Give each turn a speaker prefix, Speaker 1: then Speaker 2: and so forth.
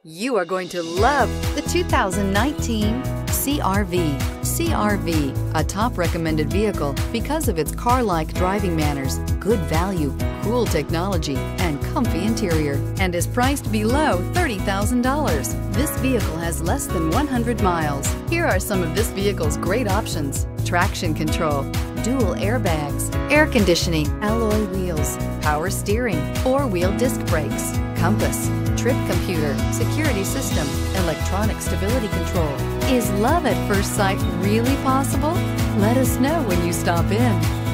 Speaker 1: You are going to love the 2019 CR-V. CR-V, a top recommended vehicle because of its car-like driving manners, good value, cool technology, and comfy interior, and is priced below $30,000. This vehicle has less than 100 miles. Here are some of this vehicle's great options: traction control, dual airbags, air conditioning, alloy wheels, power steering, four-wheel disc brakes, compass, trip computer, security system, electronic stability control. Is love at first sight really possible? Let us know when you stop in.